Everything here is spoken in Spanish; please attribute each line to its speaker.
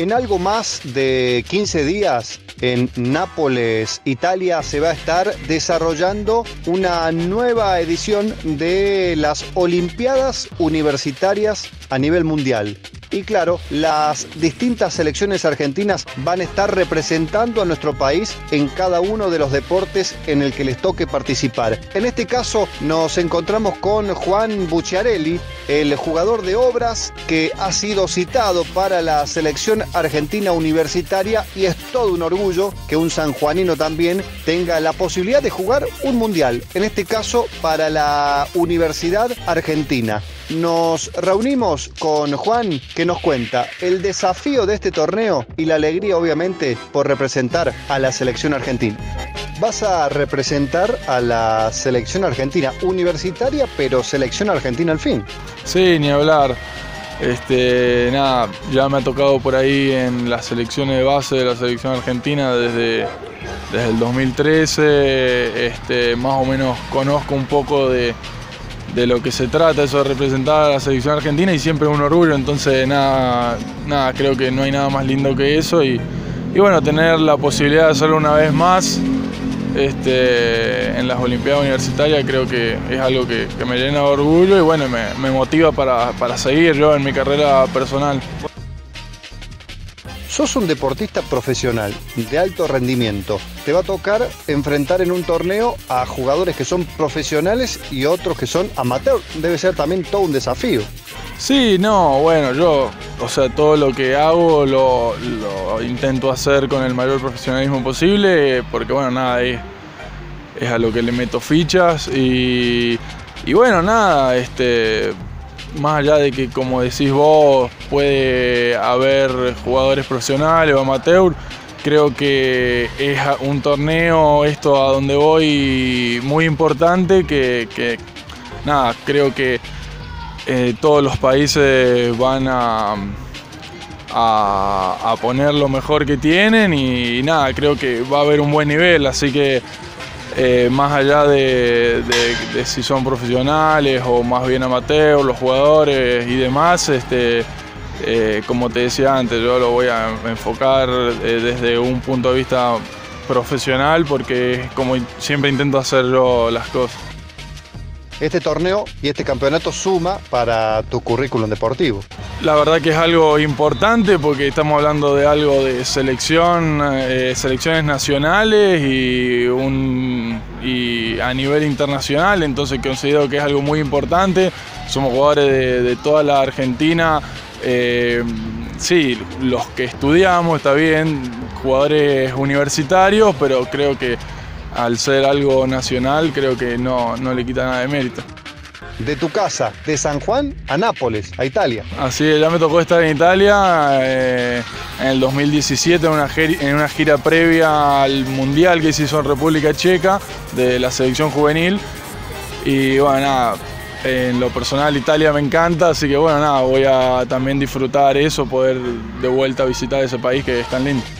Speaker 1: En algo más de 15 días, en Nápoles, Italia, se va a estar desarrollando una nueva edición de las Olimpiadas Universitarias a nivel mundial. Y claro, las distintas selecciones argentinas van a estar representando a nuestro país en cada uno de los deportes en el que les toque participar. En este caso nos encontramos con Juan Bucciarelli, el jugador de Obras que ha sido citado para la selección argentina universitaria, y es todo un orgullo que un sanjuanino también tenga la posibilidad de jugar un mundial, en este caso para la Universidad Argentina. Nos reunimos con Juan, que nos cuenta el desafío de este torneo y la alegría, obviamente, por representar a la selección argentina. Vas a representar a la selección argentina universitaria, pero selección argentina al fin.
Speaker 2: Sí, ni hablar. Nada, ya me ha tocado por ahí en las selecciones de base de la selección argentina desde el 2013. Más o menos conozco un poco de lo que se trata, eso de representar a la selección argentina, y siempre es un orgullo. Entonces nada, creo que no hay nada más lindo que eso, y bueno, tener la posibilidad de hacerlo una vez más en las Olimpiadas Universitarias, creo que es algo que me llena de orgullo y bueno, me motiva para seguir yo en mi carrera personal.
Speaker 1: Sos un deportista profesional, de alto rendimiento. Te va a tocar enfrentar en un torneo a jugadores que son profesionales y otros que son amateurs. Debe ser también todo un desafío.
Speaker 2: Sí, no, bueno, yo, todo lo que hago lo intento hacer con el mayor profesionalismo posible, porque bueno, nada, es a lo que le meto fichas y bueno, nada, más allá de que, como decís vos, puede haber jugadores profesionales o amateur, creo que es un torneo, esto a donde voy, muy importante, que nada, creo que todos los países van a poner lo mejor que tienen y nada, creo que va a haber un buen nivel, así que más allá de si son profesionales o más bien amateur, los jugadores y demás, como te decía antes, yo lo voy a enfocar desde un punto de vista profesional, porque es como siempre intento hacer yo las cosas.
Speaker 1: Este torneo y este campeonato suma para tu currículum deportivo.
Speaker 2: La verdad que es algo importante, porque estamos hablando de algo de selecciones nacionales y a nivel internacional, entonces considero que es algo muy importante. Somos jugadores de toda la Argentina, sí, los que estudiamos, está bien, jugadores universitarios, pero creo que al ser algo nacional, creo que no le quita nada de mérito.
Speaker 1: De tu casa, de San Juan a Nápoles, a Italia.
Speaker 2: Así es, ya me tocó estar en Italia en el 2017 en una gira previa al Mundial que se hizo en República Checa de la selección juvenil. Y bueno, nada, en lo personal Italia me encanta, así que bueno, nada, voy a también disfrutar eso, poder de vuelta visitar ese país que es tan lindo.